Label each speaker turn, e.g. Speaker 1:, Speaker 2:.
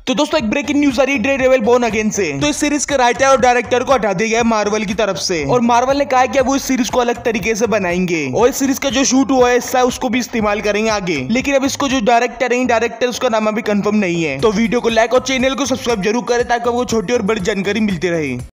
Speaker 1: तो दोस्तों एक ब्रेकिंग न्यूज आ रही है डेयरडेविल बोर्न अगेन से। तो इस सीरीज के राइटर और डायरेक्टर को हटा दिया गया मार्वल की तरफ से और मार्वल ने कहा है कि अब वो इस सीरीज को अलग तरीके से बनाएंगे और इस सीरीज का जो शूट हुआ है हिस्सा उसको भी इस्तेमाल करेंगे आगे। लेकिन अब इसको जो डायरेक्टर उसका नाम अभी कंफर्म नहीं है। तो वीडियो को लाइक और चैनल को सब्सक्राइब जरूर करें ताकि आपको छोटी और बड़ी जानकारी मिलती रहे।